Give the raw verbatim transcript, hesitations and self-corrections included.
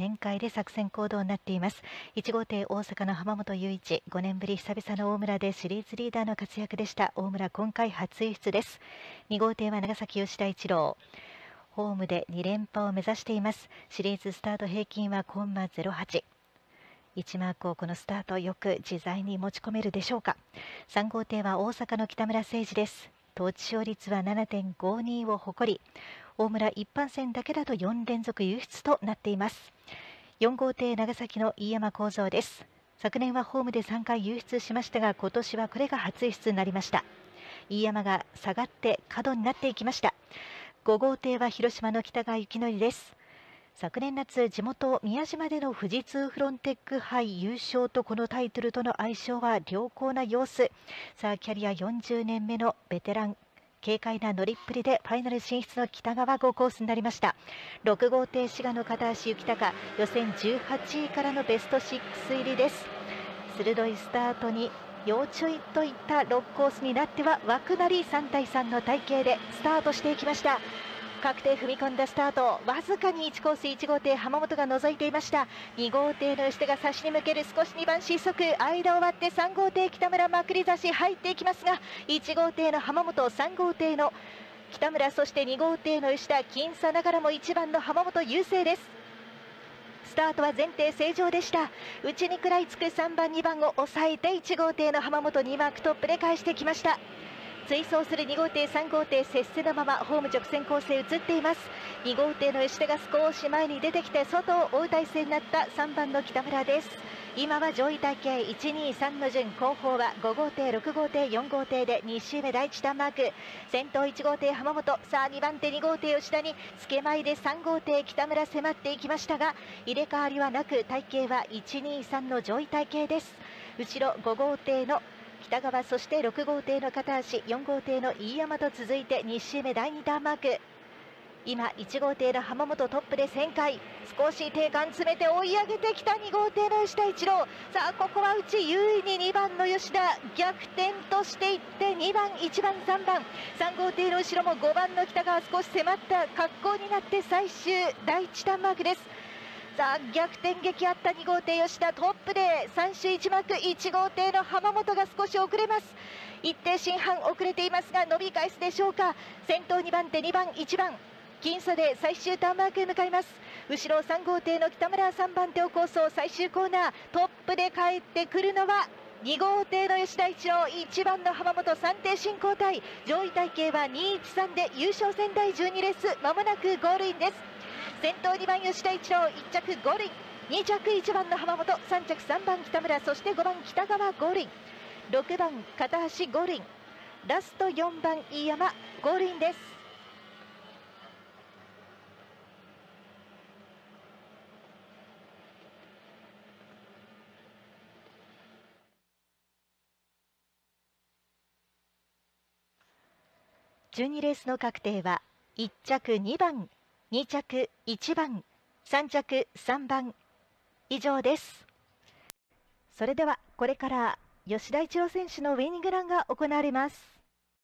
旋回で作戦行動になっています。いち号艇大阪の浜本雄一、ごねんぶり久々の大村でシリーズリーダーの活躍でした。大村今回初輸出です。に号艇は長崎吉田一郎、ホームでに連覇を目指しています。シリーズスタート平均はコンマゼロはち、いちマークをこのスタートよく自在に持ち込めるでしょうか。さん号艇は大阪の北村誠二です。当地勝率は ななてんごに を誇り、大村一般戦だけだとよん連続輸出となっています。よん号艇長崎の飯山幸三です。昨年はホームでさんかい輸出しましたが、今年はこれが初輸出になりました。飯山が下がって角になっていきました。ご号艇は広島の北川幸則です。昨年夏、地元宮島での富士通フロンテック杯優勝とこのタイトルとの相性は良好な様子。さあキャリアよんじゅうねんめのベテラン、軽快な乗りっぷりでファイナル進出の北川号コースになりました。ろく号艇滋賀の片足幸隆、予選じゅうはちいからのベストろく入りです。鋭いスタートに要注意といったろくコースになっては枠なりさん対さんの体型でスタートしていきました。確定踏み込んだスタート、わずかにいちコースいち号艇浜本が覗いていました。に号艇の吉手が差しに向ける、少しにばん失速、間を割ってさん号艇北村まくり差し入っていきますが、いち号艇の浜本、さん号艇の北村、そしてに号艇の吉田、僅差ながらもいちばんの浜本優勢です。スタートは前提正常でした。内に食らいつくさんばんにばんを抑えていち号艇の浜本にマークトップで返してきました。追走するに号艇さん号艇接戦のままホーム直線コースへ移っています。に号艇の吉手が少し前に出てきて外を追う体勢になったさんばんの北村です。今は上位体系いちにさんの順、後方はご号艇ろく号艇よん号艇でに周目第一ターンマーク、先頭いち号艇浜本、さあにばん手に号艇吉田につけまいでさん号艇北村迫っていきましたが、入れ替わりはなく体系はいちにさんの上位体系です。後ろご号艇の北川、そしてろく号艇の片足、よん号艇の飯山と続いてに周目第にターンマーク。今いち号艇の浜本トップで旋回、少し定間詰めて追い上げてきたに号艇の吉田一郎、さあここは内優位ににばんの吉田逆転としていって、にばんいちばんさんばん、さん号艇の後ろもごばんの北川少し迫った格好になって最終第一ターンマークです。さあ逆転劇あったに号艇吉田トップでさん周いちマーク、いち号艇の浜本が少し遅れます。一定新半遅れていますが伸び返すでしょうか。先頭にばん手にばんいちばん僅差で最終ターンマークへ向かいます。後ろさん号艇の北村さんばん手を構想、最終コーナートップで帰ってくるのはに号艇の吉田一郎、いちばんの浜本、さん艇進交代、上位体系はにいちさんで優勝戦だいじゅうにレース、まもなくゴールインです。先頭にばん吉田一郎、いっ着ゴールイン、に着いちばんの浜本、さん着さんばん北村、そしてごばん北川ゴールイン、ろくばん片橋ゴールイン、ラストよんばん飯山ゴールインです。じゅうにレースの確定はいっ着にばん、に着いちばん、さん着さんばん以上です。それではこれから吉田一郎選手のウイニングランが行われます。